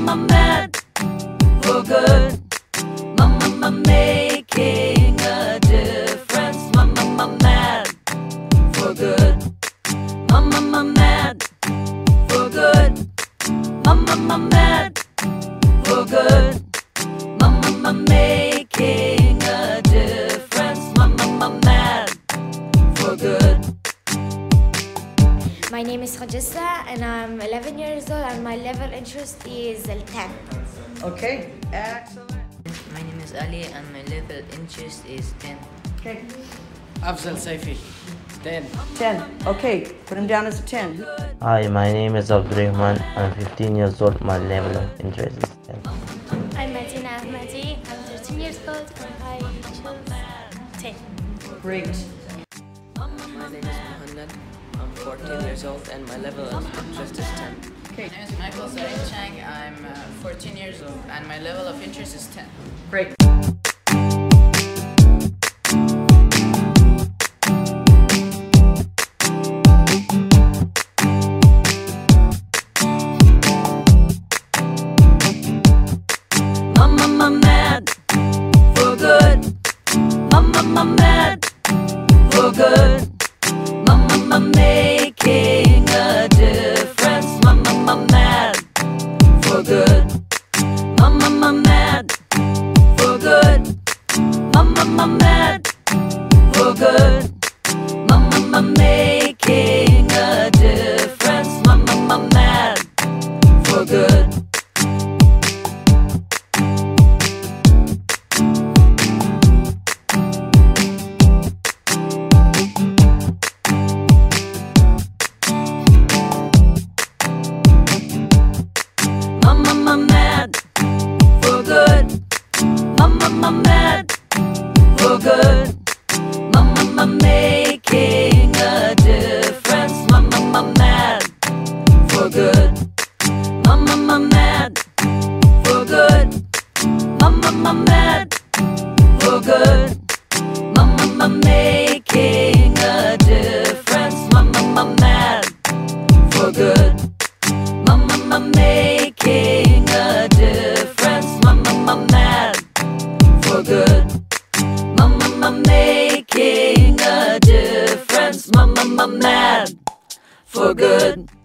I'm mad for good. I'm making a difference. I'm mad for good. I'm mad for good. I'm mad for good. I'm making a difference. I'm mad for good. My name is Khadija and I'm 11 years old and my level interest is 10. Okay, excellent. My name is Ali and my level interest is 10. Okay. Afzal Saifi, 10. 10. Okay, put him down as a 10. Hi, my name is Abdurrahman. I'm 15 years old. My level of interest is 10. I'm Matina Ahmadi. I'm 13 years old and I chose 10. Great. My name is Muhammad. I'm 14 years old and my level of interest is 10. Okay. My name is Michael Zain Chang. I'm 14 years old and my level of interest is 10. Great. I'm mad for good. I'm mad for good. I'm making a difference. I'm mad for good. I'm mad for good. I'm mad for good. I'm making a difference. I'm mad for good. I'm mad for good. I'm mad for good. I'm making a difference. I'm mad for good. I'm mad for good. I'm mad for good. I'm making a difference. I'm mad for good. I'm making a difference. I'm mad for good. I'm making a difference. I'm mad for good.